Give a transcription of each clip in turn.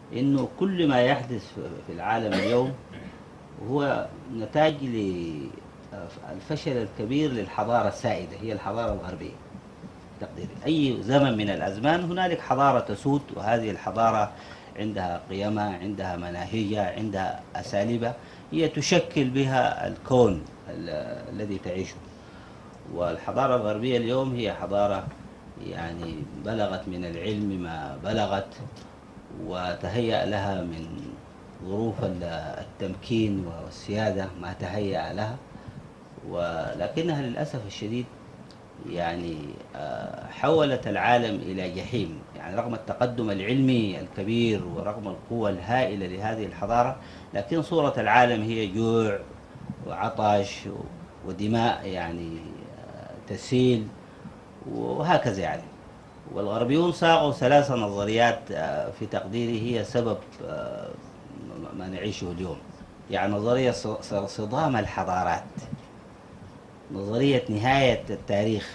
إنه كل ما يحدث في العالم اليوم هو نتاج للفشل الكبير للحضارة السائدة، هي الحضارة الغربية. تقديري أي زمن من الأزمان هنالك حضارة تسود، وهذه الحضارة عندها قيمها، عندها مناهجها، عندها أساليبها، هي تشكل بها الكون الذي تعيشه. والحضارة الغربية اليوم هي حضارة يعني بلغت من العلم ما بلغت، وتهيأ لها من ظروف التمكين والسيادة ما تهيأ لها، ولكنها للأسف الشديد يعني حولت العالم إلى جحيم. يعني رغم التقدم العلمي الكبير ورغم القوة الهائلة لهذه الحضارة، لكن صورة العالم هي جوع وعطش ودماء يعني تسيل وهكذا يعني. والغربيون صاغوا ثلاث نظريات في تقديري هي سبب ما نعيشه اليوم. يعني نظرية صدام الحضارات، نظرية نهاية التاريخ،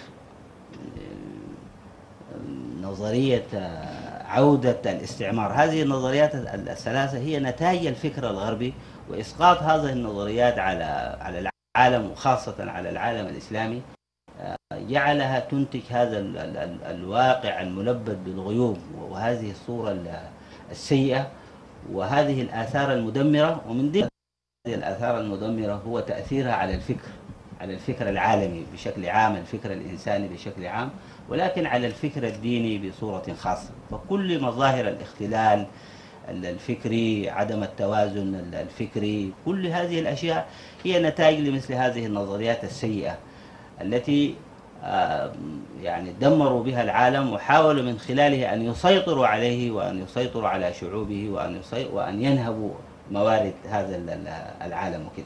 نظرية عودة الاستعمار. هذه النظريات الثلاثة هي نتاج الفكر الغربي، وإسقاط هذه النظريات على العالم وخاصة على العالم الإسلامي جعلها تنتج هذا الواقع الملبد بالغيوم وهذه الصورة السيئة وهذه الآثار المدمرة. ومن ضمن هذه الآثار المدمرة هو تأثيرها على الفكر العالمي بشكل عام، الفكر الإنساني بشكل عام، ولكن على الفكر الديني بصورة خاصة. فكل مظاهر الاختلال الفكري، عدم التوازن الفكري، كل هذه الأشياء هي نتائج لمثل هذه النظريات السيئة التي يعني دمروا بها العالم وحاولوا من خلاله أن يسيطروا عليه وأن يسيطروا على شعوبه وأن ينهبوا موارد هذا العالم وكذا.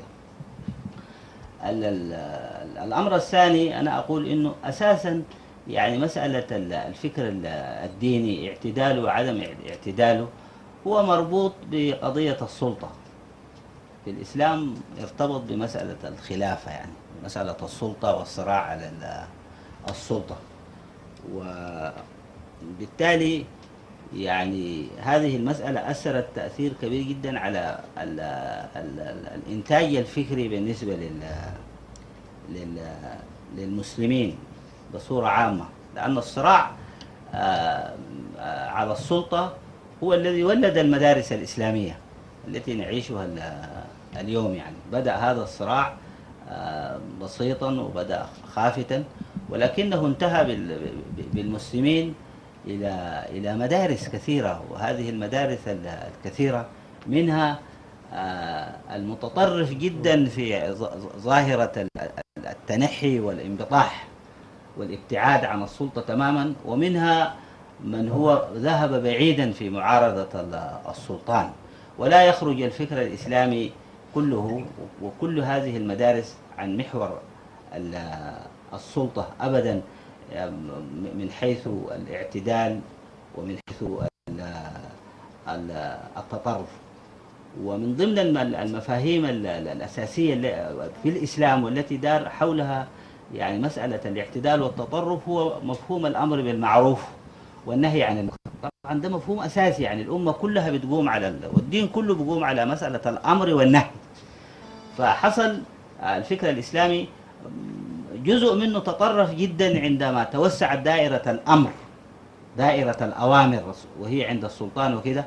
الأمر الثاني أنا أقول إنه أساسا يعني مسألة الفكر الديني اعتداله وعدم اعتداله هو مربوط بقضية السلطة. في الإسلام ارتبط بمسألة الخلافة، يعني مسألة السلطة والصراع على السلطة، وبالتالي يعني هذه المسألة أثرت تأثير كبير جدا على الإنتاج الفكري بالنسبة لل للمسلمين بصورة عامة، لأن الصراع على السلطة هو الذي ولد المدارس الإسلامية التي نعيشها اليوم. يعني بدأ هذا الصراع بسيطا وبدأ خافتا، ولكنه انتهى بالمسلمين إلى مدارس كثيرة، وهذه المدارس الكثيرة منها المتطرف جدا في ظاهرة التنحي والانبطاح والابتعاد عن السلطة تماما، ومنها من هو ذهب بعيدا في معارضة السلطان. ولا يخرج الفكر الإسلامي كله وكل هذه المدارس عن محور السلطة أبدا، من حيث الاعتدال ومن حيث التطرف. ومن ضمن المفاهيم الأساسية في الإسلام والتي دار حولها يعني مسألة الاعتدال والتطرف هو مفهوم الأمر بالمعروف والنهي عن المنكر. طبعا ده مفهوم أساسي، يعني الأمة كلها بتقوم على والدين كله بيقوم على مسألة الأمر والنهي. فحصل الفكر الإسلامي جزء منه تطرف جدا عندما توسعت دائرة الأمر، دائرة الأوامر، وهي عند السلطان وكده،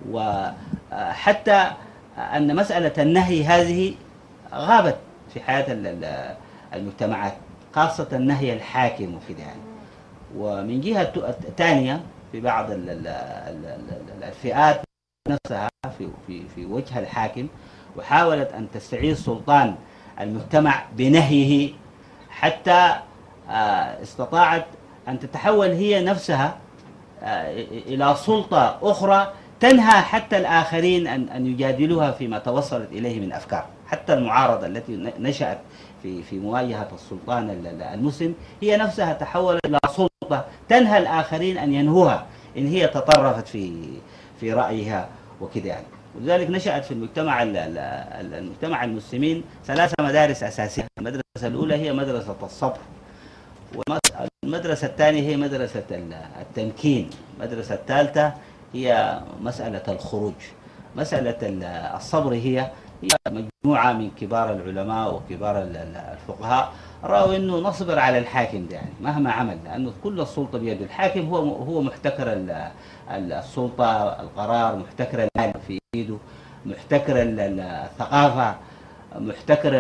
وحتى أن مسألة النهي هذه غابت في حياة المجتمعات، خاصة النهي الحاكم وكده يعني. ومن جهة ثانية في بعض الفئات نفسها في وجه الحاكم، وحاولت أن تستعيد سلطان المجتمع بنهيه، حتى استطاعت أن تتحول هي نفسها إلى سلطة أخرى تنهى حتى الآخرين أن يجادلوها فيما توصلت إليه من أفكار. حتى المعارضة التي نشأت في مواجهة السلطان المسلم هي نفسها تحولت إلى سلطة تنهى الآخرين أن ينهوها إن هي تطرفت في رأيها وكذا يعني. ولذلك نشأت في المجتمع المسلمين ثلاث مدارس أساسية. المدرسة الأولى هي مدرسة الصبر، والمدرسة الثانية هي مدرسة التمكين، المدرسة الثالثة هي مسألة الخروج. مسألة الصبر هي مجموعة من كبار العلماء وكبار الفقهاء رأوا أنه نصبر على الحاكم ده، يعني مهما عمل، لأنه كل السلطة بيده. الحاكم هو محتكر السلطة، القرار، محتكر المال في إيده، محتكر الثقافة، محتكر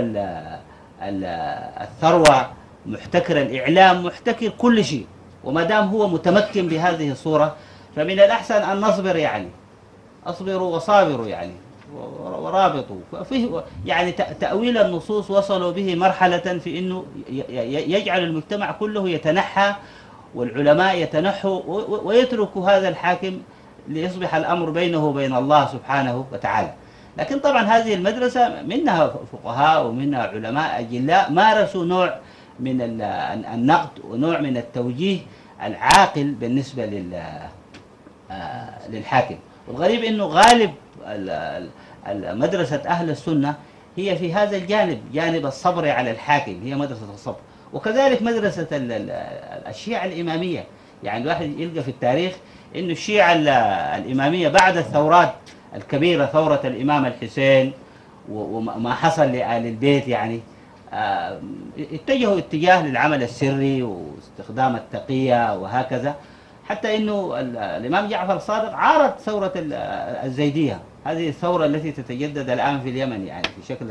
الثروة، محتكر الإعلام، محتكر كل شيء. وما دام هو متمكن بهذه الصورة فمن الأحسن أن نصبر، يعني أصبروا وصابروا يعني ورابطوا. فيه يعني تأويل النصوص وصلوا به مرحلة في أنه يجعل المجتمع كله يتنحى والعلماء يتنحوا ويتركوا هذا الحاكم ليصبح الأمر بينه وبين الله سبحانه وتعالى. لكن طبعا هذه المدرسة منها فقهاء ومنها علماء أجلاء مارسوا نوع من النقد ونوع من التوجيه العاقل بالنسبة للحاكم. والغريب أنه غالب مدرسة أهل السنة هي في هذا الجانب، جانب الصبر على الحاكم، هي مدرسة الصبر. وكذلك مدرسة الشيعة الإمامية. يعني الواحد يلقى في التاريخ أن الشيعة الإمامية بعد الثورات الكبيرة، ثورة الإمام الحسين وما حصل لآل البيت، يعني اتجهوا اتجاه للعمل السري واستخدام التقية وهكذا، حتى انه الامام جعفر الصادق عارض ثوره الزيديه، هذه الثوره التي تتجدد الان في اليمن، يعني في شكل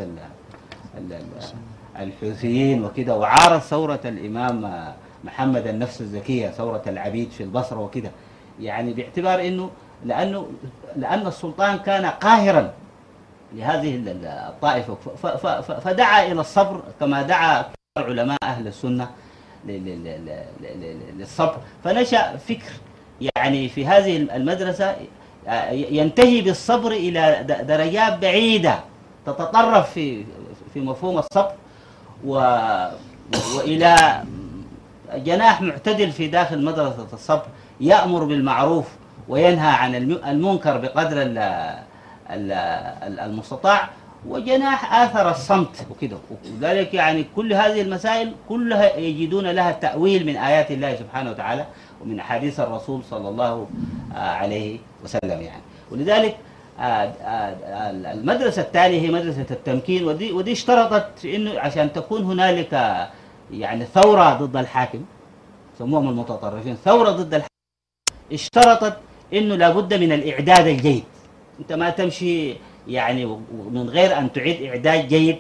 الحوثيين وكذا، وعارض ثوره الامام محمد النفس الزكيه، ثوره العبيد في البصره وكذا، يعني باعتبار انه لان السلطان كان قاهرا لهذه الطائفه، فدعا الى الصبر كما دعا علماء اهل السنه للصبر. فنشأ فكر يعني في هذه المدرسة ينتهي بالصبر إلى درجات بعيدة تتطرف في مفهوم الصبر وإلى جناح معتدل في داخل مدرسة الصبر، يأمر بالمعروف وينهى عن المنكر بقدر المستطاع، وجناح آثر الصمت وكده. وذلك يعني كل هذه المسائل كلها يجدون لها تأويل من آيات الله سبحانه وتعالى ومن أحاديث الرسول صلى الله عليه وسلم يعني. ولذلك المدرسة الثانية هي مدرسة التمكين، ودي اشترطت في إنه عشان تكون هنالك يعني ثورة ضد الحاكم، سموهم المتطرفين، ثورة ضد الحاكم، اشترطت إنه لابد من الإعداد الجيد. أنت ما تمشي يعني من غير أن تعيد إعداد جيد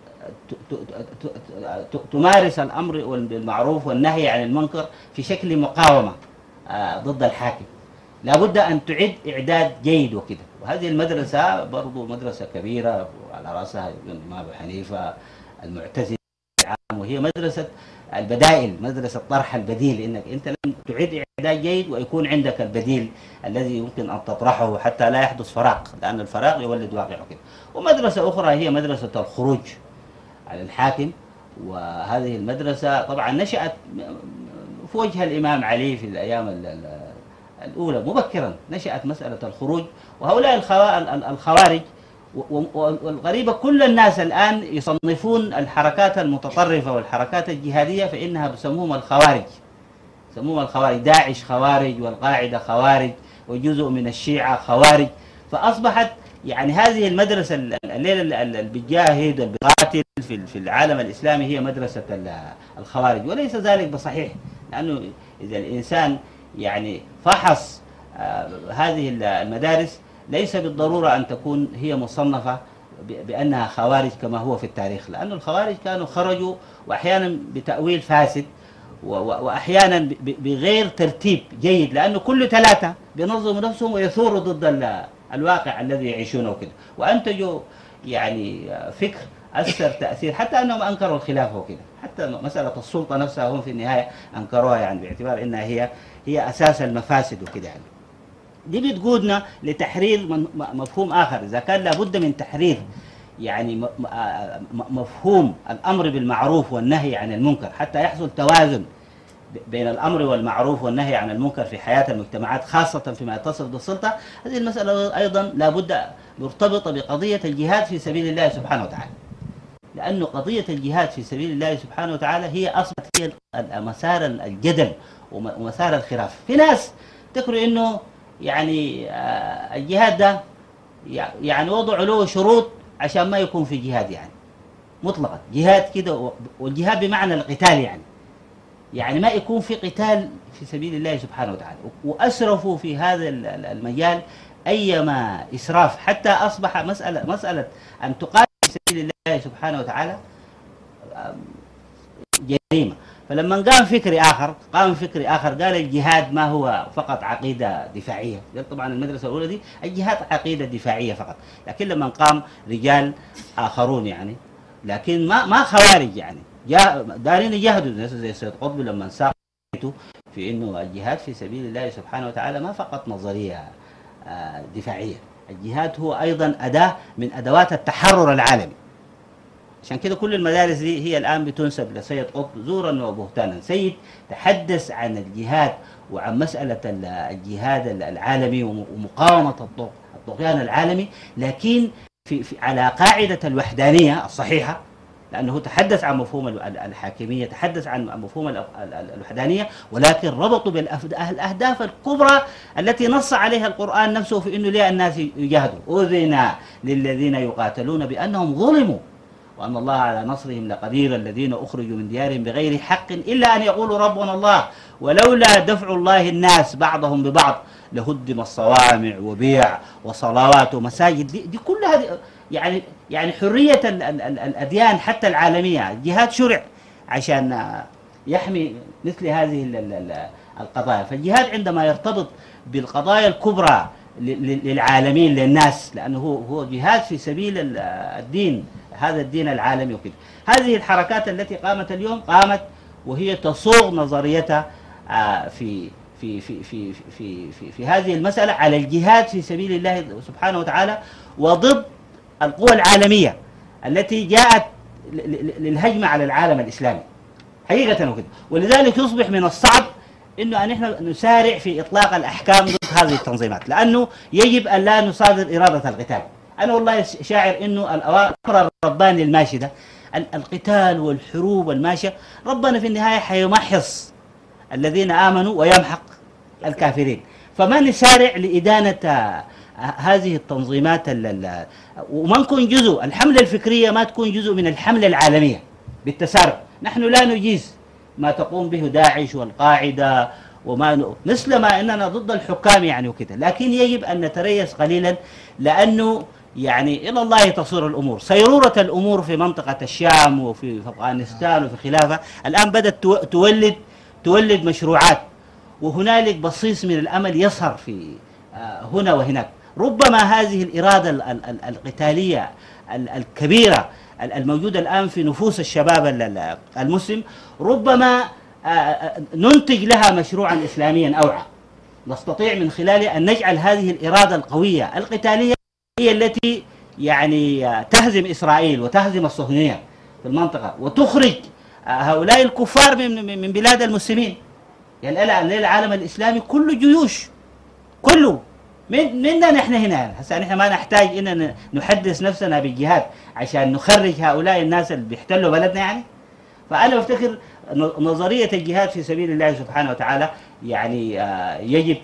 تمارس الأمر بالمعروف والنهي عن المنكر في شكل مقاومة ضد الحاكم. لابد أن تعد إعداد جيد وكذا. وهذه المدرسة برضو مدرسة كبيرة على رأسها الإمام أبو حنيفة، المعتزلة، وهي مدرسة البدائل، مدرسة طرح البديل، إنك أنت لم تعد إعداد جيد ويكون عندك البديل الذي يمكن أن تطرحه حتى لا يحدث فراغ، لأن الفراغ يولد واقع كده. ومدرسة أخرى هي مدرسة الخروج على الحاكم، وهذه المدرسة طبعا نشأت في وجه الإمام علي في الأيام الأولى مبكرا، نشأت مسألة الخروج. وهؤلاء الخوارج، والغريبة كل الناس الآن يصنفون الحركات المتطرفة والحركات الجهادية فإنها بسموهم الخوارج، سموهم الخوارج، داعش خوارج والقاعدة خوارج وجزء من الشيعة خوارج. فأصبحت يعني هذه المدرسة الليلة اللي بتجاهد والبقاتل في العالم الإسلامي هي مدرسة الخوارج، وليس ذلك بصحيح، لأنه إذا الإنسان يعني فحص هذه المدارس ليس بالضرورة أن تكون هي مصنفة بأنها خوارج كما هو في التاريخ، لأن الخوارج كانوا خرجوا وأحيانا بتأويل فاسد وأحيانا بغير ترتيب جيد، لأنه كل ثلاثة بينظموا نفسهم ويثوروا ضد الواقع الذي يعيشونه وكده، وأنتجوا يعني فكر أثر تأثير، حتى أنهم أنكروا الخلافة وكده، حتى مسألة السلطة نفسها هم في النهاية أنكروها، يعني باعتبار أنها هي أساس المفاسد وكده. يعني دي بتقودنا لتحرير مفهوم آخر، إذا كان لابد من تحرير يعني مفهوم الأمر بالمعروف والنهي عن المنكر حتى يحصل توازن بين الأمر والمعروف والنهي عن المنكر في حياة المجتمعات، خاصة فيما يتصل بالسلطة. هذه المسألة أيضا لابد مرتبطة بقضية الجهاد في سبيل الله سبحانه وتعالى، لأن قضية الجهاد في سبيل الله سبحانه وتعالى هي أصبحت هي مسار الجدل ومسار الخلاف. في ناس تقول إنه يعني الجهاد ده يعني وضعوا له شروط عشان ما يكون في جهاد يعني مطلقا، جهاد كده، والجهاد بمعنى القتال يعني ما يكون في قتال في سبيل الله سبحانه وتعالى، وأسرفوا في هذا المجال أيما إسراف، حتى أصبح مسألة أن تقاتل في سبيل الله سبحانه وتعالى جريمة. فلما قام فكري آخر قال الجهاد ما هو فقط عقيدة دفاعية، طبعا المدرسة الأولى دي الجهاد عقيدة دفاعية فقط، لكن لما قام رجال آخرون يعني، لكن ما خوارج يعني دارين يجاهدوا زي السيد قطب لما ساقته في انه الجهاد في سبيل الله سبحانه وتعالى ما فقط نظريه دفاعيه، الجهاد هو ايضا اداه من ادوات التحرر العالمي. عشان كده كل المدارس دي هي الان بتنسب لسيد قطب زورا وبهتانا. سيد تحدث عن الجهاد وعن مساله الجهاد العالمي ومقاومه الطغيان العالمي، لكن على قاعده الوحدانيه الصحيحه، لأنه تحدث عن مفهوم الحاكمية، تحدث عن مفهوم الوحدانية، ولكن ربطوا بالأهداف الكبرى التي نص عليها القرآن نفسه في أنه ليه الناس يجاهدوا. أذن للذين يقاتلون بأنهم ظلموا وأن الله على نصرهم لقدير، الذين أخرجوا من ديارهم بغير حق إلا أن يقولوا ربنا الله ولولا دفع الله الناس بعضهم ببعض لهدم الصوامع وبيع وصلوات ومساجد. دي كلها يعني حرية الأديان حتى العالمية، الجهاد شرع عشان يحمي مثل هذه القضايا. فالجهاد عندما يرتبط بالقضايا الكبرى للعالمين للناس، لأنه هو جهاد في سبيل الدين، هذا الدين العالمي وكده. هذه الحركات التي قامت اليوم قامت وهي تصوغ نظريتها في في في في في في في هذه المسألة على الجهاد في سبيل الله سبحانه وتعالى، وضد القوى العالمية التي جاءت للهجمة على العالم الإسلامي حقيقة وكده. ولذلك يصبح من الصعب انه ان احنا نسارع في اطلاق الاحكام ضد هذه التنظيمات، لانه يجب ان لا نصادر اراده القتال. انا والله شاعر انه الامر الرباني الماشي ده، القتال والحروب والماشيه، ربنا في النهايه حيمحص الذين امنوا ويمحق الكافرين. فما نسارع لادانه هذه التنظيمات وما نكون جزء، الحمله الفكريه ما تكون جزء من الحمله العالميه بالتسارع. نحن لا نجيز ما تقوم به داعش والقاعدة وما مثل ما أننا ضد الحكام يعني وكده، لكن يجب أن نتريث قليلا، لأنه يعني إلى الله تصير الأمور. سيرورة الأمور في منطقة الشام وفي أفغانستان وفي خلافة الآن بدأت تولد مشروعات، وهنالك بصيص من الأمل يظهر في هنا وهناك. ربما هذه الإرادة القتالية الكبيرة الموجودة الآن في نفوس الشباب المسلم، ربما ننتج لها مشروعا إسلاميا أوعى نستطيع من خلاله أن نجعل هذه الإرادة القوية القتالية هي التي يعني تهزم إسرائيل وتهزم الصهيونية في المنطقة، وتخرج هؤلاء الكفار من بلاد المسلمين. يعني العالم الإسلامي كله جيوش، كله منا نحن هنا. هسه نحن ما نحتاج ان نحدث نفسنا بالجهاد عشان نخرج هؤلاء الناس اللي بيحتلوا بلدنا يعني. فانا بفتكر نظريه الجهاد في سبيل الله سبحانه وتعالى يعني يجب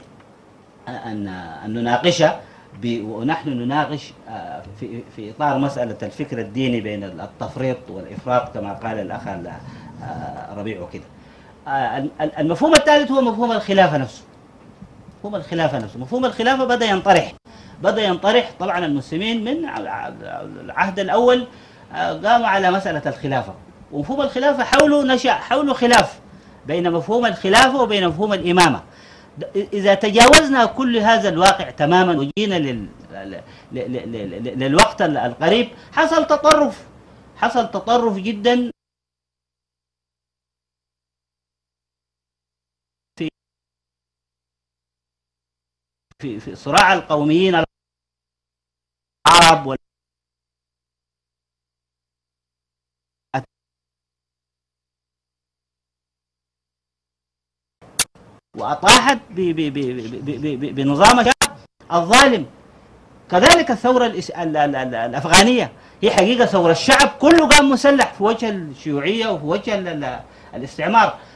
ان نناقشها، ونحن نناقش في اطار مساله الفكر الديني بين التفريط والافراط كما قال الاخ ربيع وكده. المفهوم الثالث هو مفهوم الخلافه نفسه. مفهوم الخلافة بدأ ينطرح. طبعا المسلمين من العهد الأول قاموا على مسألة الخلافة، ومفهوم الخلافة حوله خلاف بين مفهوم الخلافة وبين مفهوم الإمامة. إذا تجاوزنا كل هذا الواقع تماما وجينا للوقت القريب، حصل تطرف جدا في صراع القوميين العرب وأطاحت بنظام الشعب الظالم. كذلك الثورة الأفغانية هي حقيقة ثورة الشعب كله قام مسلح في وجه الشيوعية وفي وجه الاستعمار.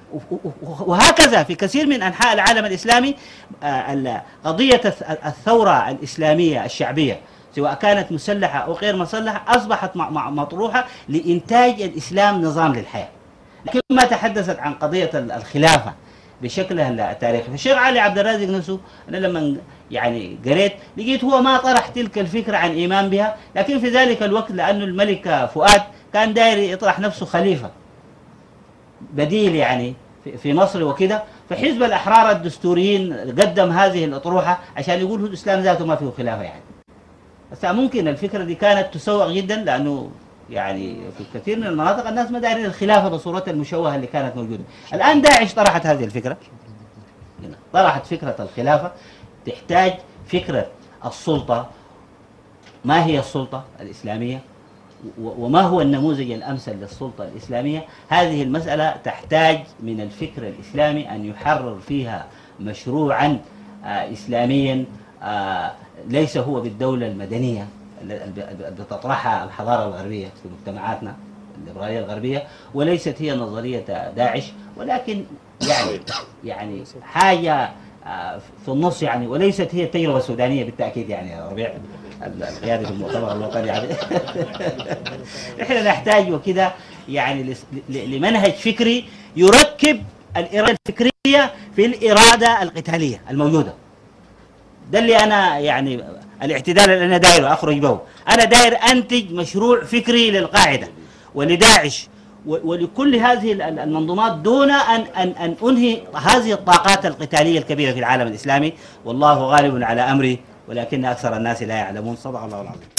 وهكذا في كثير من أنحاء العالم الإسلامي قضية الثورة الإسلامية الشعبية سواء كانت مسلحة أو غير مسلحة أصبحت مطروحة لإنتاج الإسلام نظام للحياة. لكن ما تحدثت عن قضية الخلافة بشكلها التاريخي. فالشيخ علي عبد الرازق نفسه أنا لما يعني قريت لقيت هو ما طرح تلك الفكرة عن إيمان بها، لكن في ذلك الوقت لأنه الملك فؤاد كان داير يطرح نفسه خليفة بديل يعني في مصر وكده، فحزب الأحرار الدستوريين قدم هذه الأطروحة عشان يقول الإسلام ذاته ما فيه خلافة يعني. بس ممكن الفكرة دي كانت تسوق جدا، لأنه يعني في كثير من المناطق الناس ما دايرين الخلافة بصورتها المشوهة اللي كانت موجودة. الآن داعش طرحت هذه الفكرة، طرحت فكرة الخلافة، تحتاج فكرة السلطة، ما هي السلطة الإسلامية وما هو النموذج الأمثل للسلطة الإسلامية. هذه المسألة تحتاج من الفكر الإسلامي أن يحرر فيها مشروعا إسلاميا ليس هو بالدولة المدنية اللي تطرحها الحضارة الغربية في مجتمعاتنا الليبرالية الغربية، وليست هي نظرية داعش، ولكن يعني حاجة في النص يعني، وليست هي التجربة السودانية بالتأكيد يعني يا ربيع القيادي في المؤتمر الوطني يعني. احنا نحتاج وكذا يعني لمنهج فكري يركب الإرادة الفكرية في الإرادة القتالية الموجودة. ده اللي أنا يعني الاعتدال اللي أنا دايره أخرج به. أنا داير أنتج مشروع فكري للقاعدة ولداعش ولكل هذه المنظومات دون أن أنهي هذه الطاقات القتالية الكبيرة في العالم الإسلامي. والله غالب على أمره ولكن أكثر الناس لا يعلمون. صدق الله العظيم.